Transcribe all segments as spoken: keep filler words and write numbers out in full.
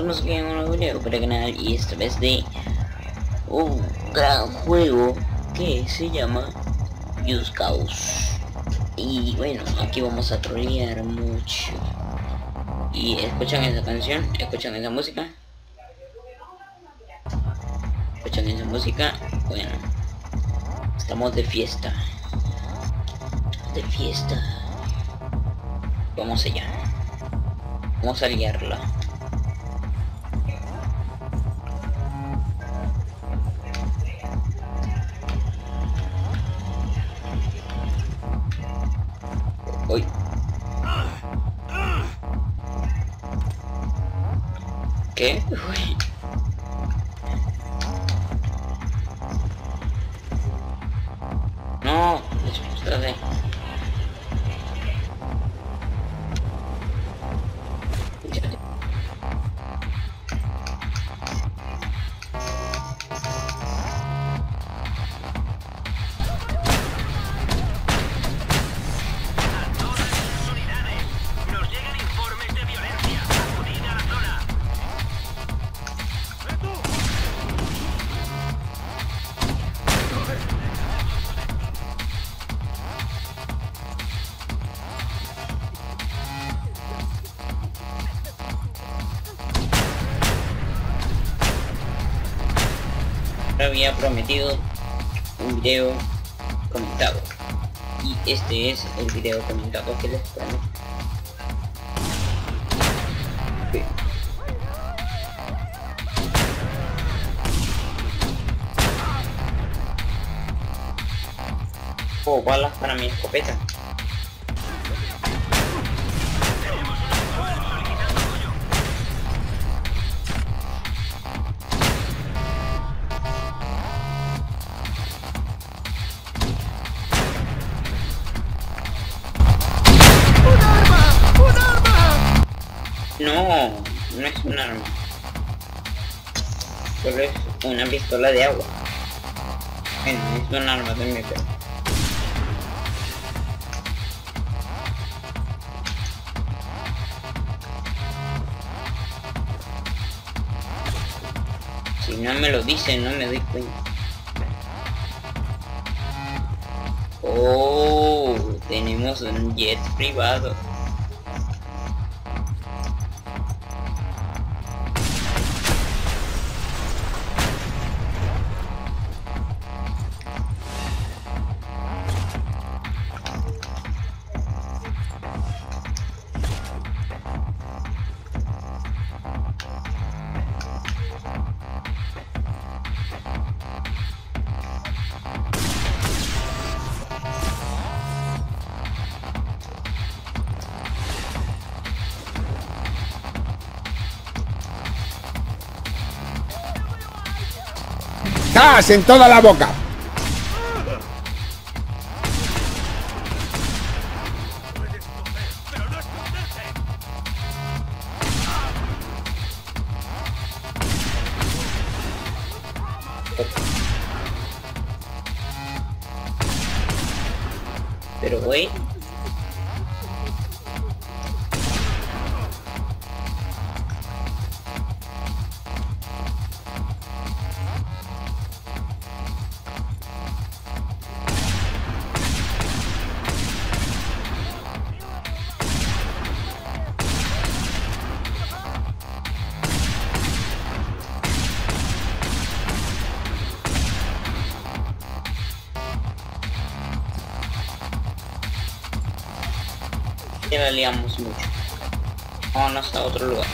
estamos aquí en un nuevo video para el canal y esta vez de un gran juego que se llama Just Cause. Y bueno, aquí vamos a trolear mucho. Y escuchan esa canción, escuchan esa música. Escuchan esa música, bueno, estamos de fiesta. De fiesta. Vamos allá. Vamos a liarla. Uy. ¿Qué? Uy. No, espérate. Había prometido un video comentado y este es el video comentado que les prometo. Okay. Oh, balas para mi escopeta. No, no es un arma. Solo es una pistola de agua. Bueno, es un arma también, pero... si no me lo dicen, no me doy cuenta. Oh, tenemos un jet privado. ¡Gas en toda la boca! Pero güey, ya la liamos mucho. Vámonos a otro lugar.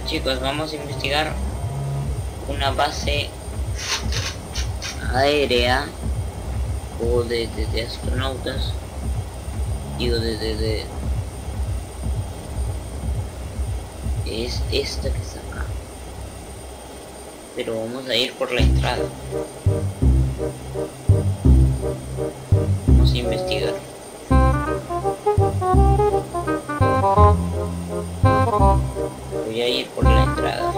Chicos, vamos a investigar una base aérea o de, de, de astronautas, digo de, de, de es esta que está acá, pero vamos a ir por la entrada. Vamos a investigar. Voy a ir por la entrada.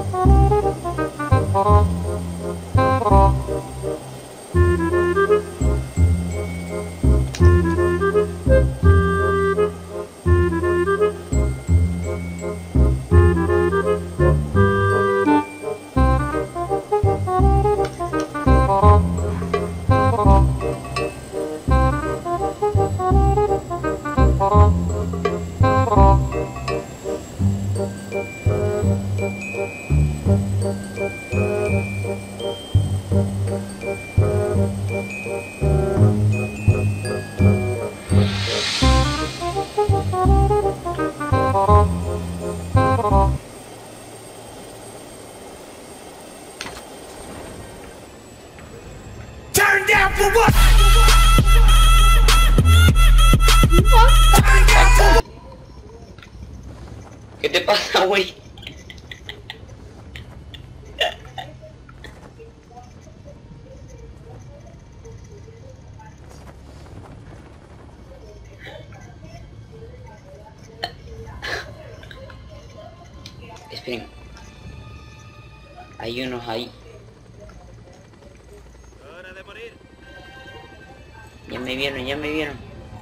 ¿Qué te pasa, güey? Esperen. Hay unos ahí. Hora de morir. Ya me vieron, ya me vieron.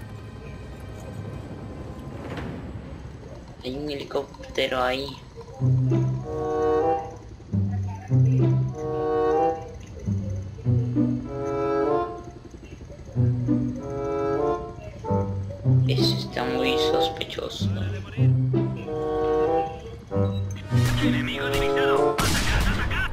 Hay un helicóptero ahí. Eso está muy sospechoso. Hora de morir. Enemigo divisado. ¡Atacar, atacar!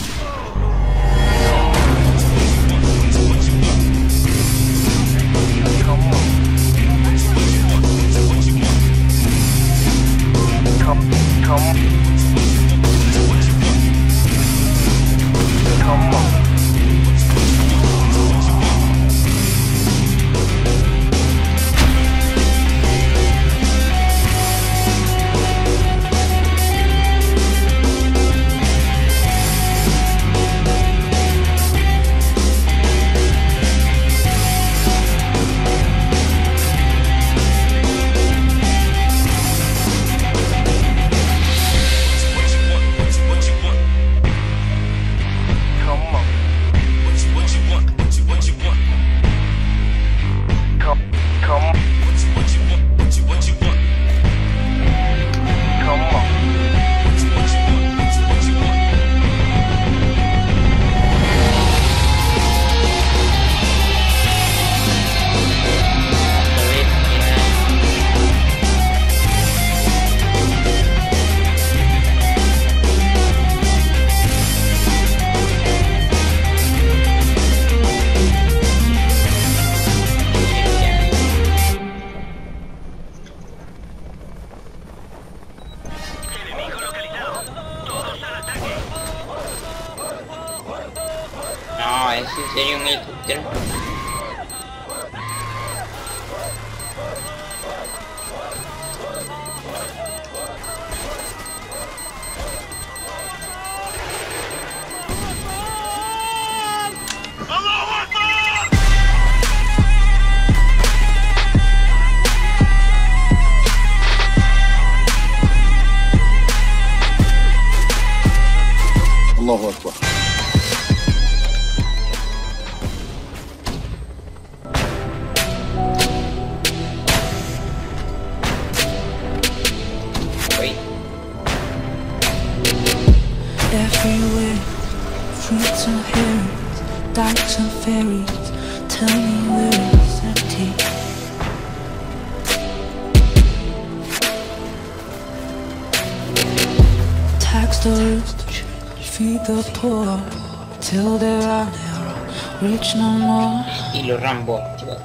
No, es en serio un helicóptero. Allahu Akbar. Wait. Everywhere, fruits and berries, dykes and fairies. Tell me where it's empty. Tax the rich, feed the poor, till there are no rich no more. Estilo Rambo activado.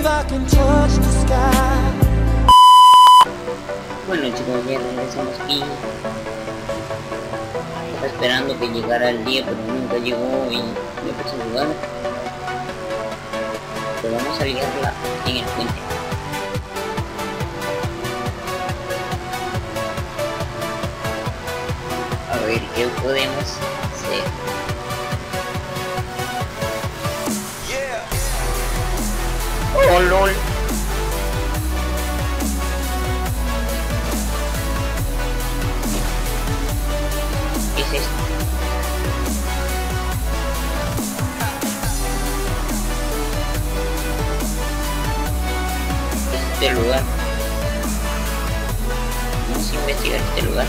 believe I can touch the sky. Bueno chicos, ya regresamos aquí. Estaba esperando que llegara el día, pero nunca llegó y me puse a jugar. Pero vamos a ligarla en el puente. A ver qué podemos hacer. Oh lol. ¿Qué es esto? Este lugar. Vamos a investigar este lugar.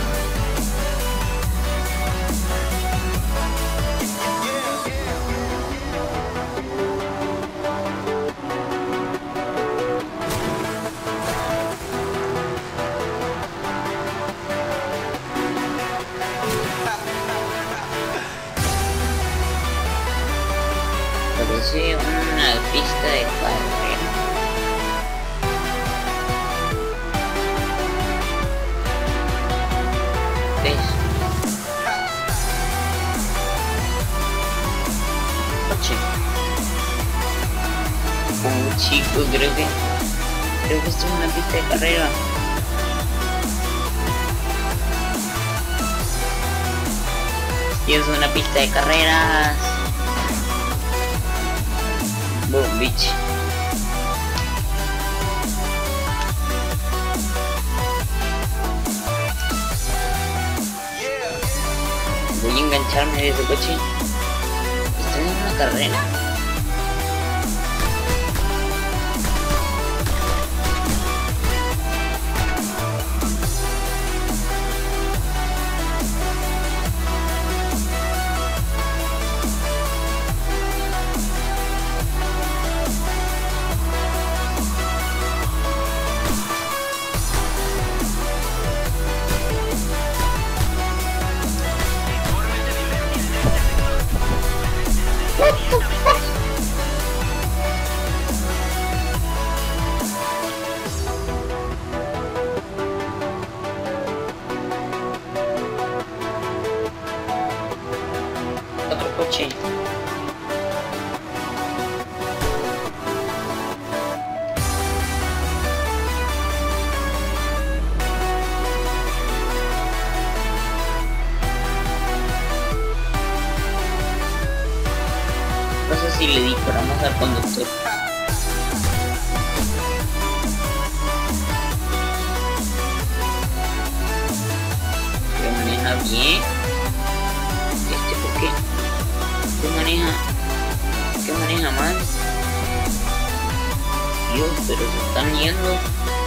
Parece una pista de carrera. ¿Ves? Coche. Oh chicos, creo que creo que esto es una pista de carrera. Y es una pista de carreras. Boom, bitch. Voy a engancharme de ese coche. ¿Estoy en una carrera? Otro coche. No sé si le disparamos al conductor. Que maneja bien. Este, ¿por qué? ¿Qué maneja? ¿Qué maneja mal? Dios, pero se están yendo.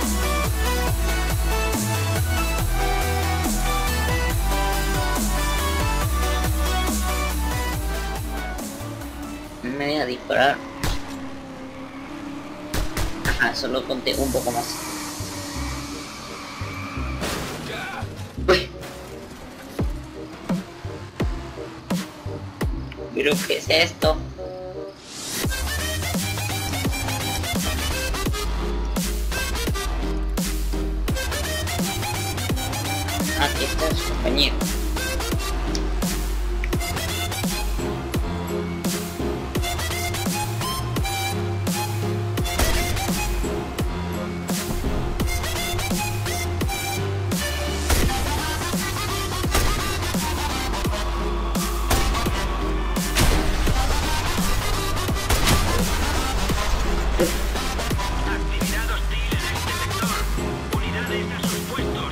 No me deja disparar. Ajá, solo conté un poco más. Uy. ¿Pero qué es esto? Aquí está su compañero. Actividad hostil en este sector. Unidades a sus puestos.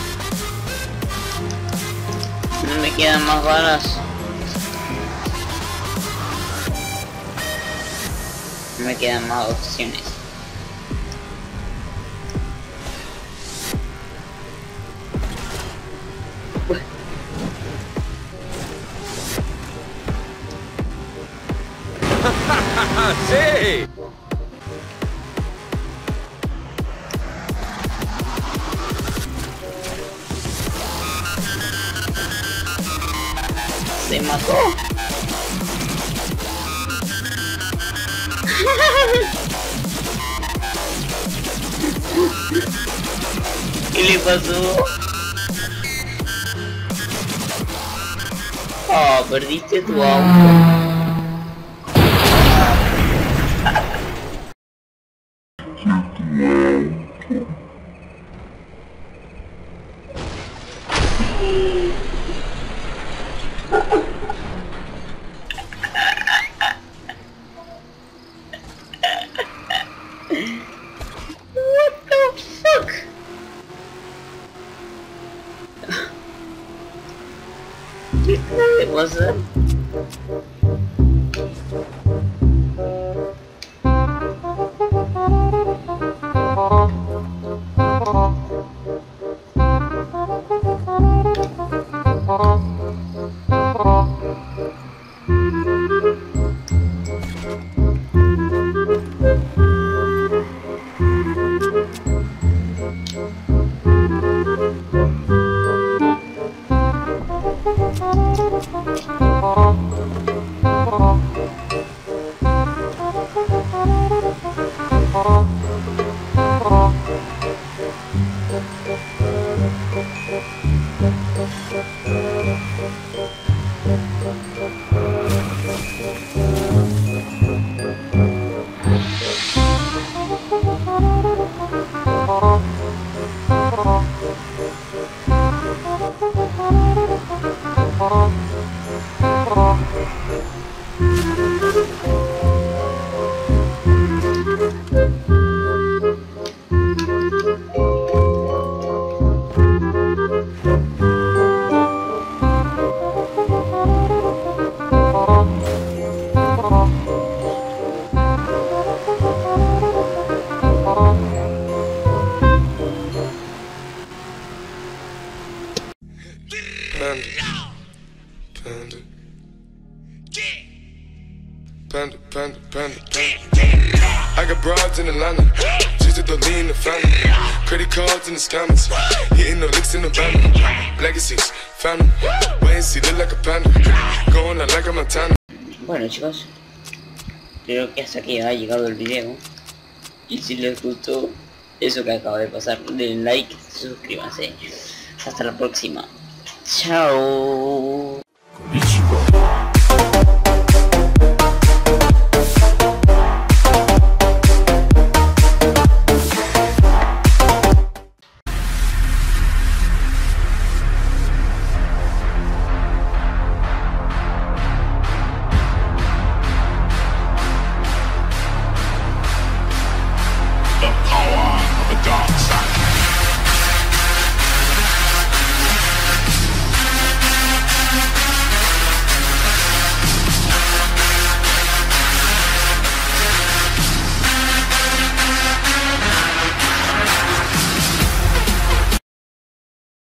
No me quedan más balas. No me quedan más opciones. ¡Sí! Se mató. pasó? Oh, perdiste tu auto. What the fuck? ¿Qué acaba de pasar? Panda. Panda, panda, panda, panda. I got broads in Atlanta, just at the lean, the family. Credit cards in the scammers, hitting the licks in the van. Legacies, family. Wait and see, look like a panda. Going out like a Montana. Bueno chicos, creo que hasta aquí ha llegado el video. Y si les gustó eso que acaba de pasar, denle like, suscríbanse. Hasta la próxima. Chao. The power of the dark side.